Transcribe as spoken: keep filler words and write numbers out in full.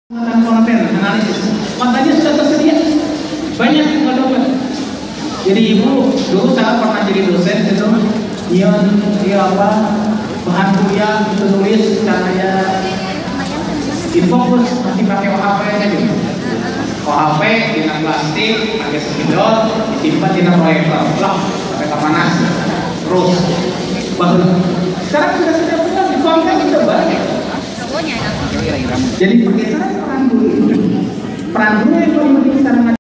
Menggunakan konten analisis, makanya sudah tersedia banyak yang dosen. Jadi ibu dulu saya pernah jadi dosen itu, dia dia apa bahan kuliah itu nulis caranya difokus masih pakai O H P aja gitu. O H P dengan plastik, pakai spidol, disimpan di proyektor, lah sampai panas terus. Bagus. Sekarang sudah sudah benar di konten sudah banyak. Jadi pergeseran peran guru ini, peran guru yang paling penting sekarang